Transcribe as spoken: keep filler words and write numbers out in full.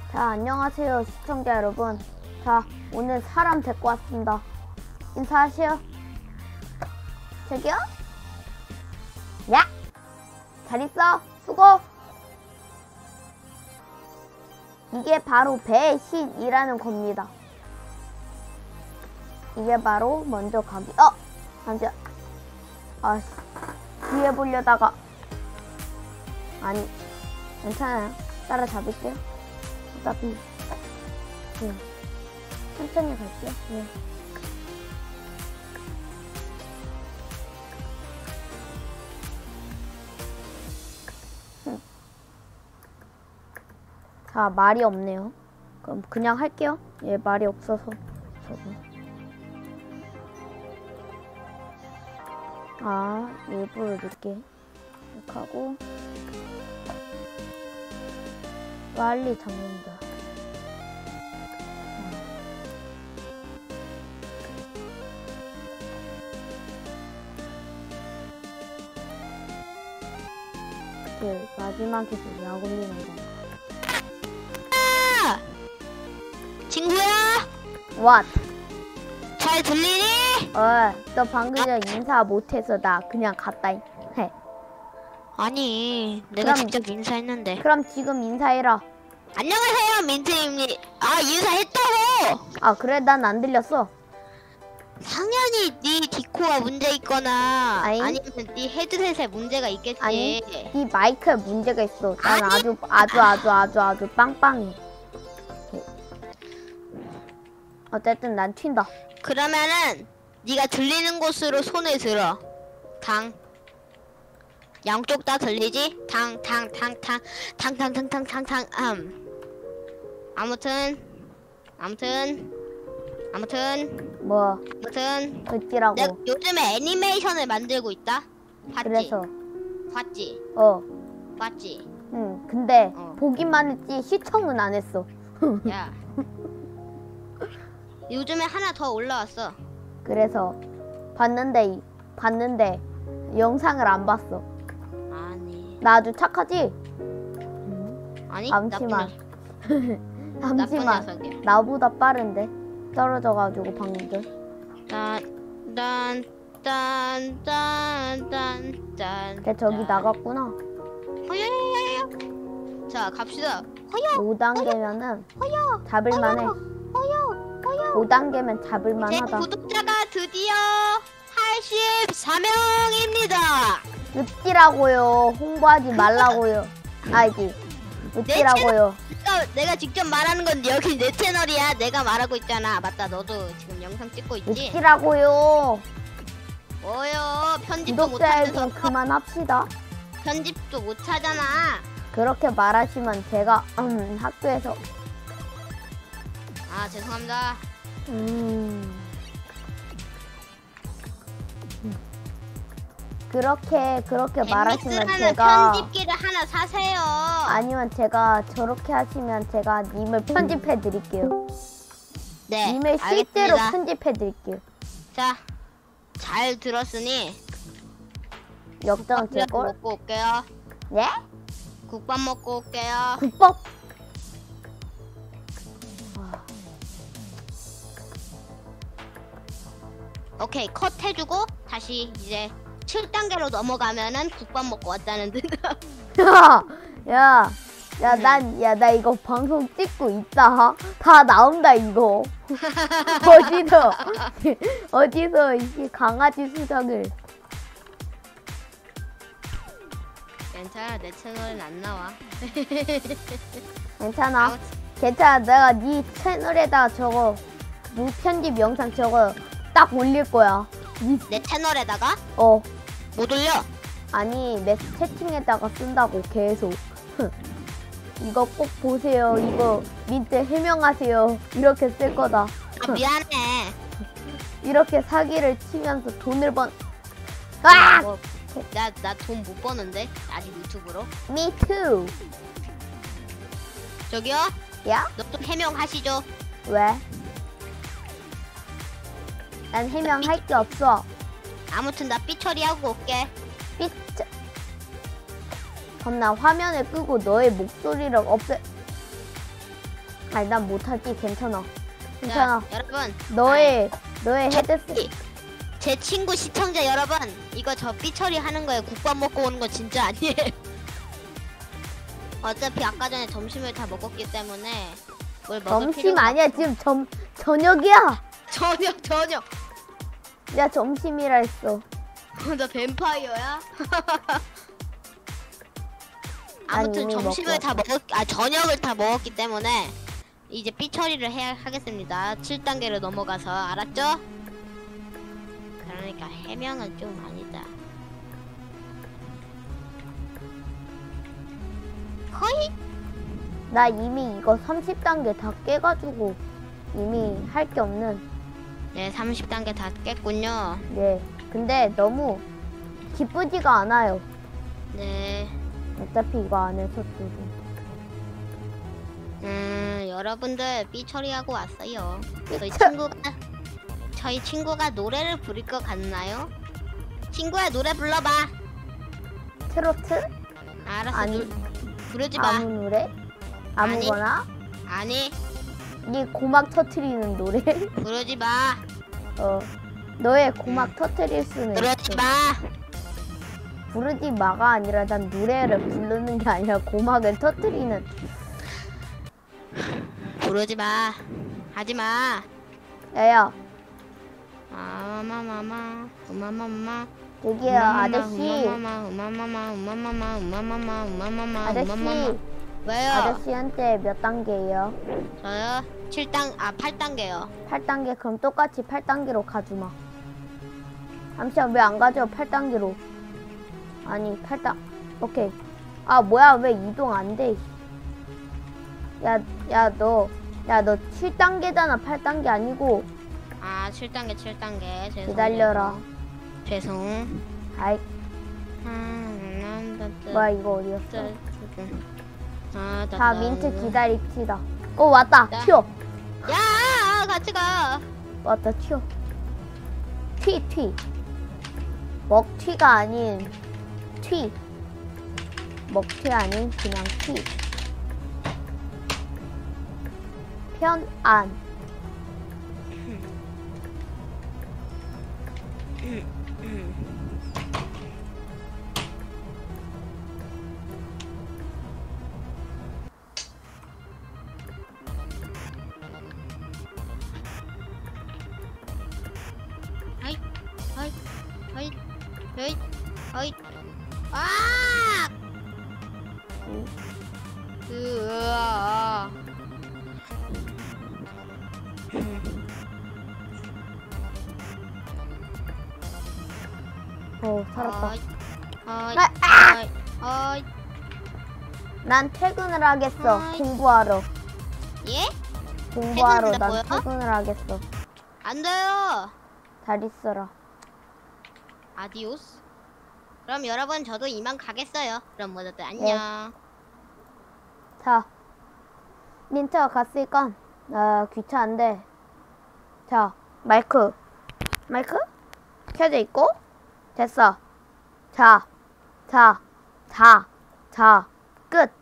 자, 안녕하세요 시청자 여러분. 자, 오늘 사람 데리고 왔습니다. 인사하세요. 저기요? 야! 잘 있어. 수고. 이게 바로 배신이라는 겁니다. 이게 바로 먼저 가기. 어! 잠시만. 아씨, 뒤에 보려다가. 아니, 괜찮아요. 따라잡을게요. 어차피 네. 천천히 갈게요. 네. 음. 자, 말이 없네요. 그럼 그냥 할게요. 예, 말이 없어서 저거. 아, 일부러 늦게 이렇게 하고 빨리 잡는다. 그 마지막에서 야구미는 거. 아! 친구야? What? 잘 들리니? 어, 너 방금 전 인사 못해서 나 그냥 갔다 해. 아니, 내가 그럼- 직접 인사했는데. 그럼 지금 인사해라. 안녕하세요, 민트입니다. 아, 인사했다고! 아, 그래? 난 안 들렸어. 당연히 네 디코가 문제 있거나 아잉? 아니면 네 헤드셋에 문제가 있겠지. 아니, 네 마이크에 문제가 있어. 난 아니. 아주 아주 아주 아주 아주 빵빵해. 어쨌든 난 튄다. 그러면은 네가 들리는 곳으로 손을 들어. 당. 양쪽 다 들리지? 당, 당, 당, 당, 당, 당, 당, 당, 당, 당, 음. 아무튼, 아무튼, 아무튼, 뭐 아무튼. 어찌라고. 내가 요즘에 애니메이션을 만들고 있다. 봤지? 그래서 봤지? 어, 봤지? 응. 근데 어. 보기만 했지 시청은 안 했어. 야. 요즘에 하나 더 올라왔어. 그래서 봤는데 봤는데 영상을 안 봤어. 아니. 나 아주 착하지? 아니. 잠시만. 나쁜, 나쁜 잠시만. 녀석이야. 나보다 빠른데 떨어져가지고 방금 전. 딴, 딴, 딴, 딴, 딴, 딴. 걔 저기 나갔구나. 허여여여여. 자, 갑시다. 허여. 오 단계면은 허여. 잡을만해. 허여. 허여. 오 단계면 제 잡을만하다. 구독자가 드디어 팔십사 명입니다. 읍지라고요. 홍보하지 말라고요. 알지? 읍지라고요. 내가, 내가 직접 말하는 건 여기 내 채널이야. 내가 말하고 있잖아. 맞다. 너도 지금 영상 찍고 있지? 읍지라고요. 뭐요? 편집도 구독자에 못하면서 좀 그만합시다. 편집도 못하잖아. 그렇게 말하시면 제가 음, 학교에서 아, 죄송합니다. 음. 그렇게 그렇게 말하시면 엠비씨라는 제가 편집기를 하나 사세요. 아니면 제가 저렇게 하시면 제가 님을 편집해 드릴게요. 네, 님을 실제로 알겠습니다. 편집해 드릴게요. 자, 잘 들었으니 역전 국밥 제걸? 먹고 올게요. 예? 국밥 먹고 올게요. 국밥. 오케이, 컷 해주고 다시 이제 칠 단계로 넘어가면은 국밥 먹고 왔다는 듯. 야, 야, 야, 네. 난, 야, 나 이거 방송 찍고 있다. 다 나온다 이거. 어디서, 어디서 이게 강아지 수정을. 괜찮아, 내 채널은 안 나와. 괜찮아. 아무튼 괜찮아. 내가 네 채널에다 저거 무편집 영상 저거 딱 올릴 거야. 니, 내 채널에다가 어. 못 올려. 아니, 내 채팅에다가 쓴다고 계속. 이거 꼭 보세요. 이거 민트 해명하세요. 이렇게 쓸 거다. 아, 미안해. 이렇게 사기를 치면서 돈을 번. 아! 뭐, 나, 나 돈 못 버는데? 아직 유튜브로. Me too. 저기요? 야? 너 좀 해명하시죠. 왜? 난 해명할 게 없어. 아무튼 나 삐 처리하고 올게. 삐. 그럼 나 화면을 끄고 너의 목소리를 없애. 아니 난 못하지. 괜찮아. 괜찮아. 자, 여러분. 너의 너의 제, 헤드셋. 제 친구 시청자 여러분, 이거 저 삐처리 하는 거예요. 국밥 먹고 오는 거 진짜 아니에요. 어차피 아까 전에 점심을 다 먹었기 때문에 뭘 먹을 점심 필요가 아니야. 지금 점 저녁이야. 저녁 저녁. 내가 점심이라 했어. 나 뱀파이어야? 난 아무튼 이미 점심을 먹고 다 먹었, 아 저녁을 다 먹었기 때문에 이제 삐 처리를 해야 하겠습니다. 칠 단계로 넘어가서 알았죠? 그러니까 해명은 좀 아니다. 허이? 나 이미 이거 삼십 단계 다 깨가지고 이미 할 게 없는. 네, 삼십 단계 다 깼군요. 네. 근데 너무 기쁘지가 않아요. 네. 어차피 이거 안 해서 또. 음, 여러분들 삐 처리하고 왔어요. 저희 삐처- 친구가 저희 친구가 노래를 부를 것 같나요? 친구야 노래 불러봐. 트로트? 알았어. 아니. 누, 부르지 마. 아무 노래? 아무거나? 아니 네 고막 터트리는 노래? 부르지 마. 어. 너의 고막 터트릴 수는 부르지 있어. 마. 부르지 마가 아니라 난 노래를 부르는 게 아니라 고막을 터트리는. 부르지 마. 하지 마. 야야, 아마마마 우마마마 저기요 아저씨. 우마마마 우마마마 우마마마 우마마마 우마마마 아저씨. 우마마마. 왜요? 아저씨한테 몇 단계예요? 저요? 칠 단, 아 팔 단계요. 팔 단계. 그럼 똑같이 팔 단계로 가주마. 잠시만, 왜 안 가져? 팔 단계로. 아니 팔 단. 오케이. 아 뭐야, 왜 이동 안 돼? 야, 야 너, 야 너 칠 단계잖아. 팔 단계 아니고. 아 칠 단계 칠 단계. 죄송. 기다려라. 죄송. 아이, 아, 뭐야 이거 어디였어? 아, 자, 민트 기다립시다. 어, 왔다. 야. 튀어. 야, 같이 가. 왔다, 튀어. 튀, 튀. 먹튀가 아닌 튀. 먹튀 아닌 그냥 튀. 편안. 아이, 아이, 아이, 아이, 아이, 아! 으아. 어, 살았다. 아이, 아이, 아, 아이, 아이, 난 퇴근을 하겠어. 아이. 공부하러. 예? 공부하러 난 퇴근한다고요? 퇴근을 하겠어. 안 돼요. 잘 있어라. 아디오스. 그럼 여러분 저도 이만 가겠어요. 그럼 모두들 안녕. 자, 민트가 갔으니까 나 귀찮은데. 자, 마이크. 마이크? 켜져 있고. 됐어. 자, 자, 자, 자, 끝.